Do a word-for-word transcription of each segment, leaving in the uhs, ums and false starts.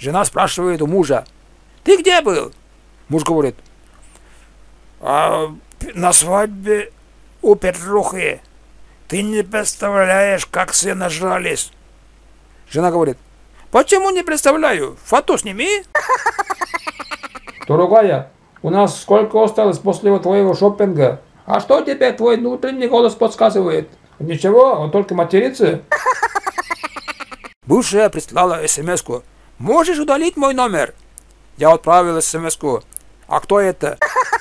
Жена спрашивает у мужа: «Ты где был?» Муж говорит: «А на свадьбе у Петрухи. Ты не представляешь, как все нажрались». Жена говорит: «Почему не представляю? Фото сними». Дорогая, у нас сколько осталось после твоего шопинга? А что тебе твой внутренний голос подсказывает? Ничего, он только матерится. Бывшая прислала смс-ку: «Можешь удалить мой номер?» Я отправил смс-ку: «А кто это?»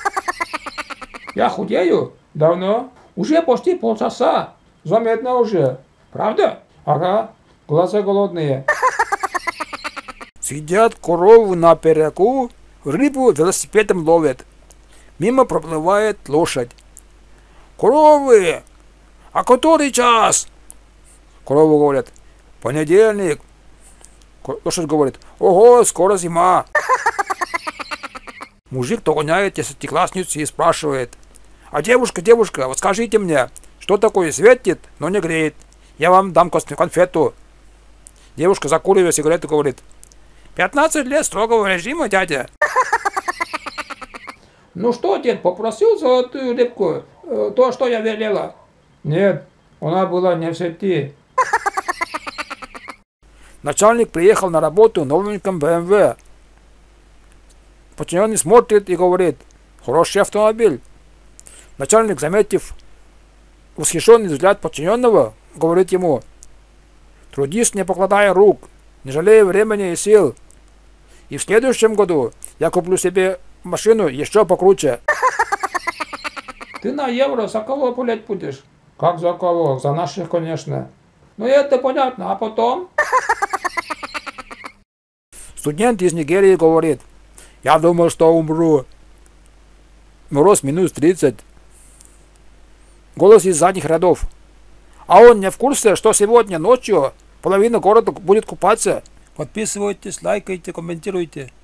Я худею? Давно? Уже почти полчаса. Заметно уже. Правда? Ага. Глаза голодные. Сидят коровы на переку, рыбу велосипедом ловят. Мимо проплывает лошадь. «Коровы! А который час?» Коровы говорят: «Понедельник». Лошадь говорит: «Ого, скоро зима». Мужик догоняет десятиклассницу и спрашивает: «А девушка, девушка, вот скажите мне, что такое светит, но не греет? Я вам дам конфету». Девушка, закуривая сигарету, говорит: «пятнадцать лет строгого режима, дядя». Ну что, дед, попросил золотую рыбку? Э, то, что я велела? Нет, она была не в сети. Начальник приехал на работу в новеньком бэ эм вэ. Подчиненный смотрит и говорит: «Хороший автомобиль». Начальник, заметив восхищенный взгляд подчиненного, говорит ему: «Трудись, не покладая рук, не жалея времени и сил. И в следующем году я куплю себе машину еще покруче». Ты на евро за кого пулять будешь? Как за кого? За наших, конечно. Ну это понятно, а потом? Студент из Нигерии говорит: «Я думал, что умру. Мороз минус тридцать». Голос из задних рядов: «А он не в курсе, что сегодня ночью половина города будет купаться?» Подписывайтесь, лайкайте, комментируйте.